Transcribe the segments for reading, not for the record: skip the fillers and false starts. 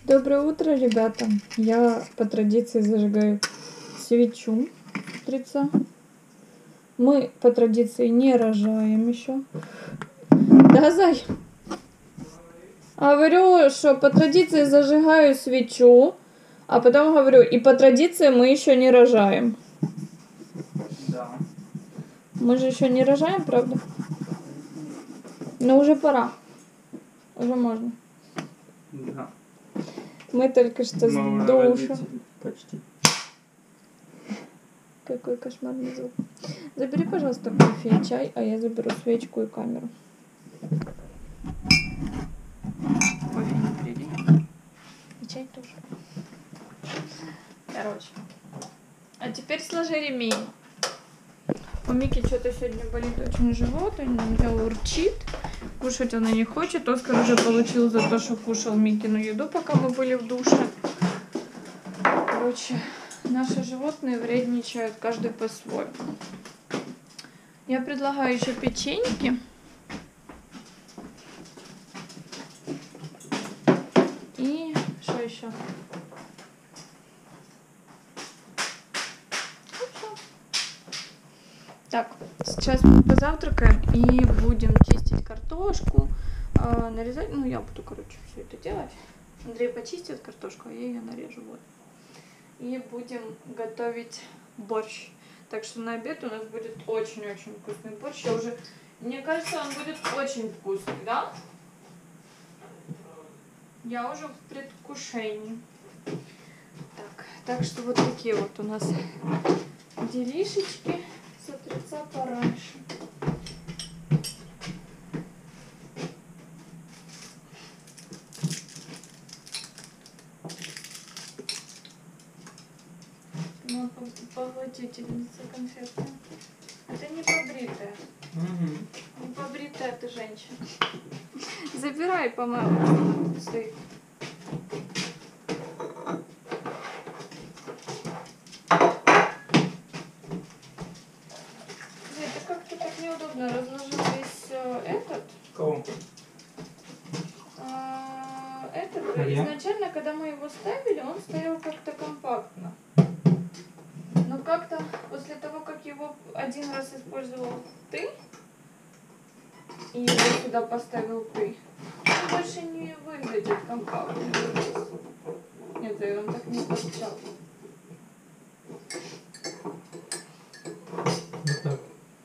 Доброе утро, ребята. Я по традиции зажигаю свечу утреца. Мы по традиции не рожаем еще. Да, Зай? Говорю, что по традиции зажигаю свечу, а потом говорю, и по традиции мы еще не рожаем. Да. Мы же еще не рожаем, правда? Но уже пора. Уже можно. Да. Мы только что с Мы душа. почти. Какой кошмарный звук. Забери, пожалуйста, кофе и чай, а я заберу свечку и камеру. Кофе не прилей. И чай тоже. Короче. А теперь сложи ремень. У Мики что-то сегодня болит очень живот, у нее урчит. Кушать она не хочет. Оскар уже получил за то, что кушал Микину еду, пока мы были в душе. Короче, наши животные вредничают каждый по-своему. Я предлагаю еще печеньки. И что еще? Так, сейчас мы позавтракаем и будем чистить картошку, нарезать. Ну, я буду, короче, все это делать. Андрей почистит картошку, а я ее нарежу. Вот. И будем готовить борщ. Так что на обед у нас будет очень-очень вкусный борщ. Мне кажется, он будет очень вкусный, да? Я уже в предвкушении. Так что вот такие вот у нас делишечки. С утреца пораньше. Ну, поглотительница конфетная. А ты не побритая. Угу. Не побритая ты женщина. Забирай, по-моему, стоит. Неудобно, разложил весь этот. Кого? Этот. Я? Изначально, когда мы его ставили, он стоял как-то компактно. Но как-то после того, как его один раз использовал ты, и его сюда поставил ты, он больше не выглядит компактно. Нет, он так не торчал. Вот так.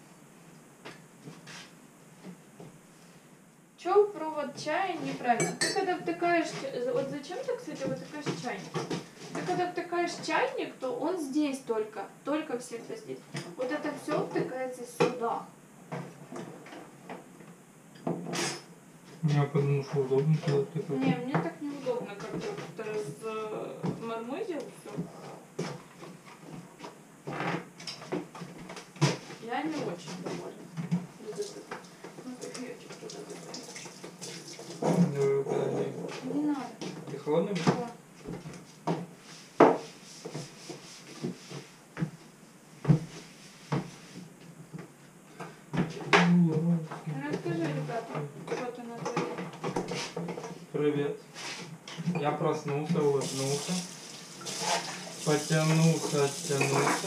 Чё провод чая неправильно? Ты когда втыкаешь... Вот зачем ты, кстати, втыкаешь чайник? Ты когда втыкаешь чайник, то он здесь только всегда здесь. Вот это все втыкается сюда. Я подумал, что удобно, когда ты как... Не, мне так неудобно, как-то размармозил все. Я не очень довольна. Не надо. Ты холодный? Да. Расскажи, ребята, что ты натворил. Привет. Я проснулся, улыбнулся, потянулся, оттянулся,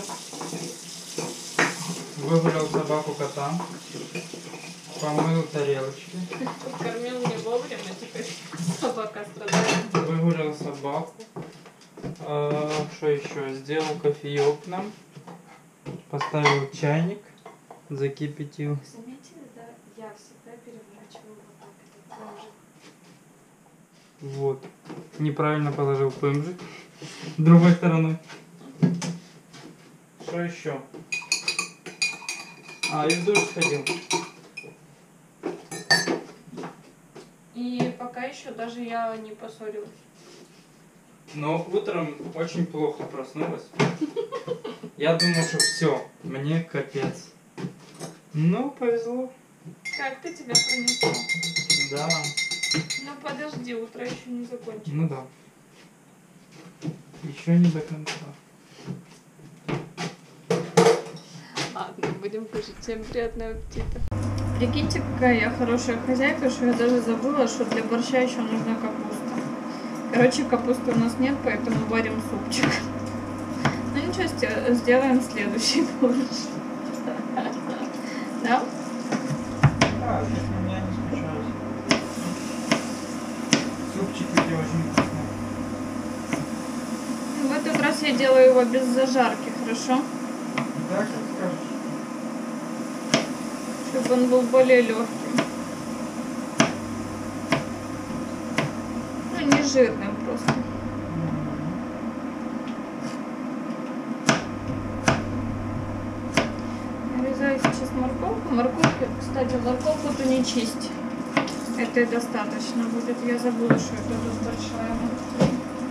выгулял собаку кота, помыл тарелочки. Кормил не вовремя, теперь собака страдает. Выгулял собаку. Что еще? Сделал кофеек нам. Поставил чайник. Закипятил. Заметили, да? Я всегда переворачиваю вот так этот пымжик. Вот. Неправильно положил пымжик. Другой стороной. Что еще? И в душ сходил. И пока еще даже я не поссорилась. Но утром очень плохо проснулась. Я думал, что все, мне капец. Ну, повезло. Как ты тебя пронесла? Да. Ну подожди, утро еще не закончилось. Ну да. Еще не до конца. Ладно, будем кушать. Всем приятного аппетита. Прикиньте, какая я хорошая хозяйка, что я даже забыла, что для борща еще нужна капуста. Короче, капусты у нас нет, поэтому варим супчик. Ну ничего, сделаем следующий борщ. Да? Да, здесь на меня не скучаешь. Супчик эти очень вкусный. В этот раз я делаю его без зажарки, хорошо? Да, как скажешь. Чтобы он был более легким. Ну, не жирным просто. Нарезаю сейчас морковку. Морковку, кстати, морковку-то не чисть. Это и достаточно будет. Я забыла, что это тут большая морковь.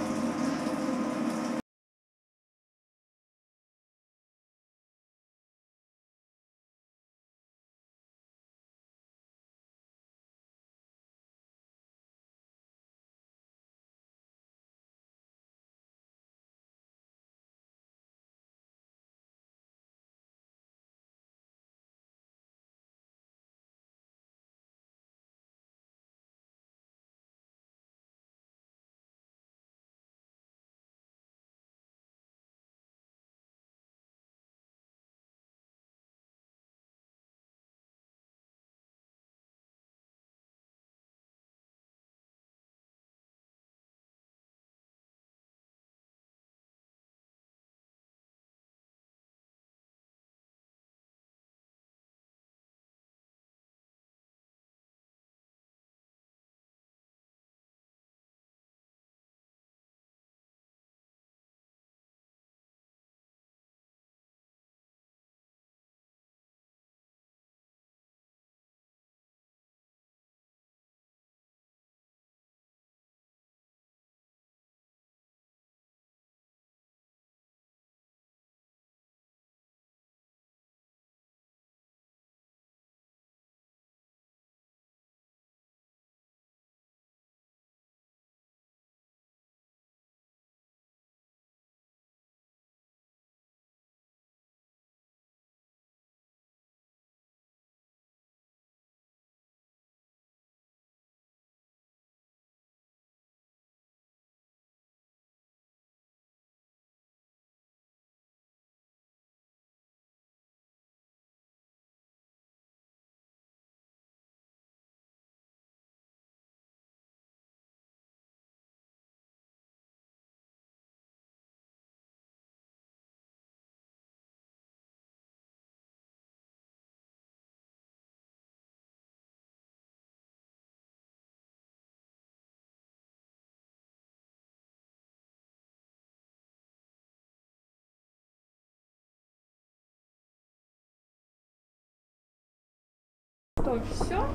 Что, все?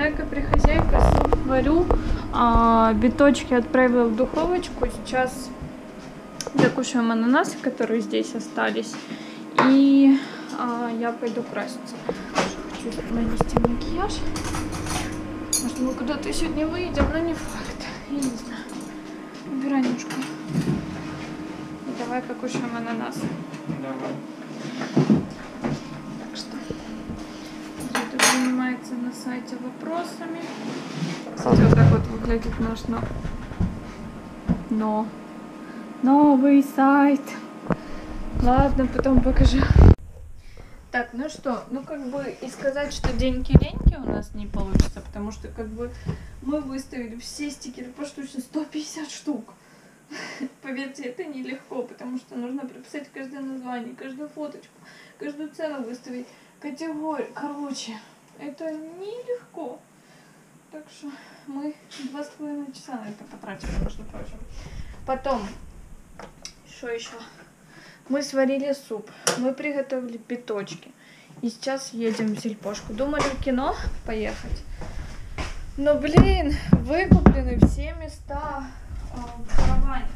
Хозяйка, суп варю. Биточки отправила в духовочку. Сейчас докушаем ананасы, которые здесь остались. И я пойду краситься. Хочу нанести макияж. Может, мы куда-то сегодня выйдем, но не факт. Я не знаю. Убирай ножку. И давай покушаем ананасы. Давай. Так что Зута занимается на сайте вопросами. Кстати, вот так вот выглядит наш новый сайт. Ладно, потом покажу. Так, ну что, ну как бы и сказать, что деньги-леньки у нас не получится, потому что как бы мы выставили все стикеры поштучно 150 штук. Поверьте, это нелегко, потому что нужно прописать каждое название, каждую фоточку, каждую цену выставить, категорию. Короче, это нелегко. Так что мы 2,5 часа на это потратили, между прочим. Потом, что еще? Мы сварили суп, мы приготовили биточки. И сейчас едем в сельпошку. Думали в кино поехать. Но, блин, выкуплены все места в караване.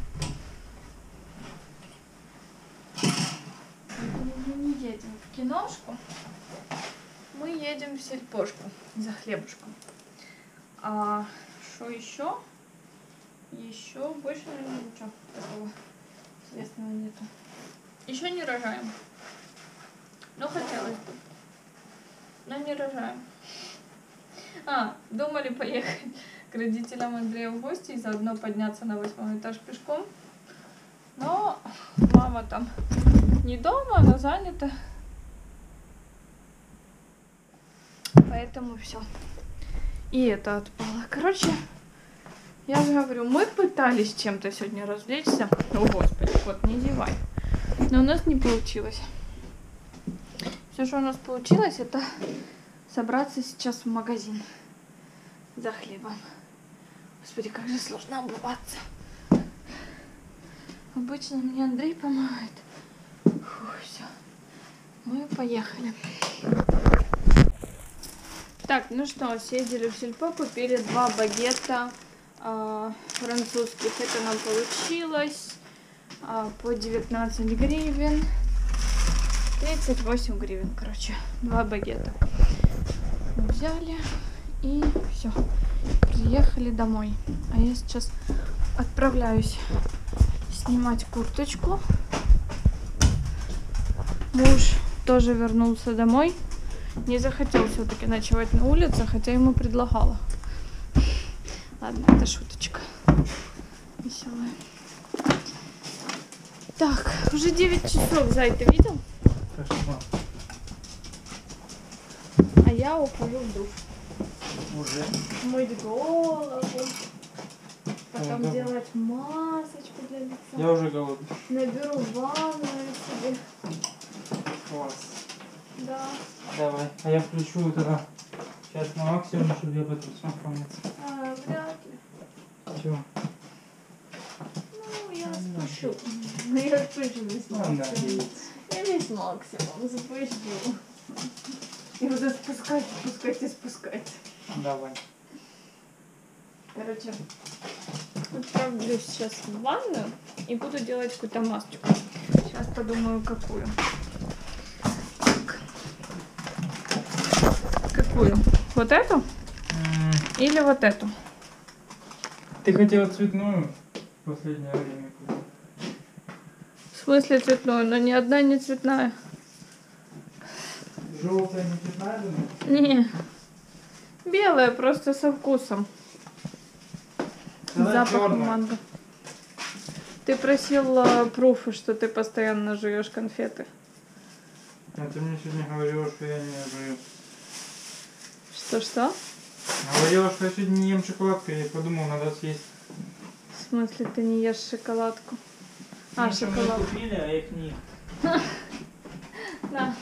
Мы не едем в киношку. Мы едем в сельпошку за хлебушком. А что еще? Еще больше, наверное, ничего такого интересного нету. Еще не рожаем. Ну, хотелось бы. Но не рожаем. Думали поехать к родителям Андрея в гости и заодно подняться на 8-й этаж пешком. Но мама там не дома, она занята. Поэтому все. И это отпало. Короче, я же говорю, мы пытались чем-то сегодня развлечься. О, Господи, вот не зевай. Но у нас не получилось. Все, что у нас получилось, это собраться сейчас в магазин за хлебом. Господи, как же сложно обуваться. Обычно мне Андрей помогает. Фух, все. Мы поехали. Так, ну что, съездили в сельпо, купили 2 багета французских. Это нам получилось по 19 гривен. 38 гривен, короче. 2 багета. Взяли и все. Приехали домой. А я сейчас отправляюсь снимать курточку. Муж тоже вернулся домой. Не захотел все-таки ночевать на улице, хотя ему предлагала. Ладно, это шуточка веселая. Так, уже 9 часов, Зай, ты видел? Кошмар. А я ухожу в душ. Уже. Мыть голову. Потом да. делать масочку для лица. Я уже голодный. Наберу ванную себе. Класс. Да. Давай. А я включу вот это сейчас на максимум, чтобы я потом смог помыться. Вряд ли. Чего? Ну, я спущу. Я спущу весь максимум. Я весь максимум запущу. И буду спускать, спускать и спускать. Давай. Короче, отправлюсь сейчас в ванную и буду делать какую-то масочку. Сейчас подумаю, какую. Так. Какую? Вот эту? Или вот эту? Ты хотела цветную в последнее время? В смысле цветную? Но ни одна не цветная. Желтая не цветная, думаю? Не. Белая, просто со вкусом. Тогда Запах черная. манго. Ты просил пруфы, что ты постоянно жуешь конфеты. А ты мне сегодня говорила, что я не жую. Что? Говорила, что я сегодня не ем шоколадку, я подумал, надо съесть. В смысле, ты не ешь шоколадку? А, Ну, что мы шоколад. купили, а я их не ем. Да.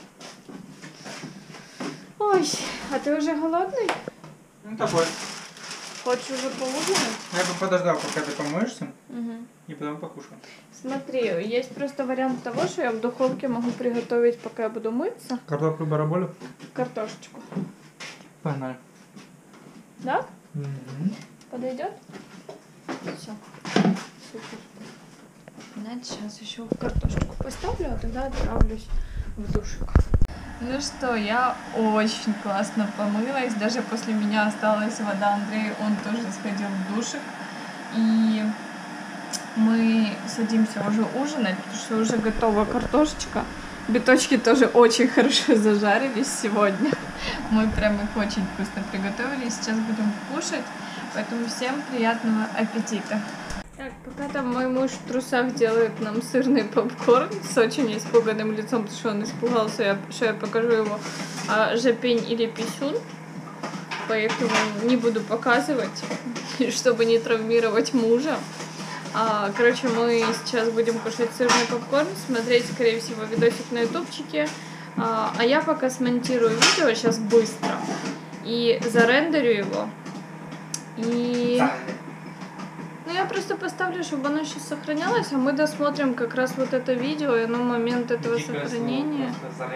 Ой, а ты уже голодный? Ну такой. Хочешь уже поужинать? Я бы подождал, пока ты помоешься, Угу. и потом покушал. Смотри, есть просто вариант того, что я в духовке могу приготовить, пока я буду мыться, Картофель бараболю? картошечку. Погнали. Да? Угу. Подойдет? Все. Супер. Значит, сейчас еще картошечку поставлю, а тогда отправлюсь в душик. Ну что, я очень классно помылась. Даже после меня осталась вода. Андрей, он тоже сходил в душик. И мы садимся уже ужинать, потому что уже готова картошечка. Биточки тоже очень хорошо зажарились сегодня. Мы прям их очень вкусно приготовили. Сейчас будем кушать. Поэтому всем приятного аппетита. Так, пока там мой муж в трусах делает нам сырный попкорн с очень испуганным лицом, потому что он испугался, что я покажу его жопень или писюн. Поэтому не буду показывать, чтобы не травмировать мужа. Короче, мы сейчас будем кушать сырный попкорн, смотреть, скорее всего, видосик на ютубчике. А я пока смонтирую видео сейчас быстро и зарендерю его. И... Ну, я просто поставлю, чтобы оно сейчас сохранялось, а мы досмотрим как раз вот это видео, и на момент этого сохранения.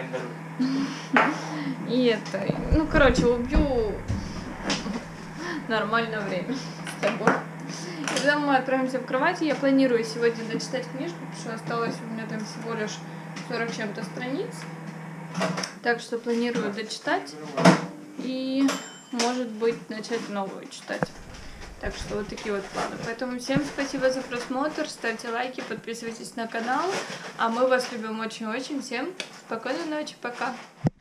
И это... Ну, короче, убью нормальное время с тобой. И когда мы отправимся в кровать, я планирую сегодня дочитать книжку, потому что осталось у меня там всего лишь 40 чем-то страниц. Так что планирую дочитать и, может быть, начать новую читать. Так что вот такие вот планы. Поэтому всем спасибо за просмотр, ставьте лайки, подписывайтесь на канал. А мы вас любим очень-очень. Всем спокойной ночи, пока!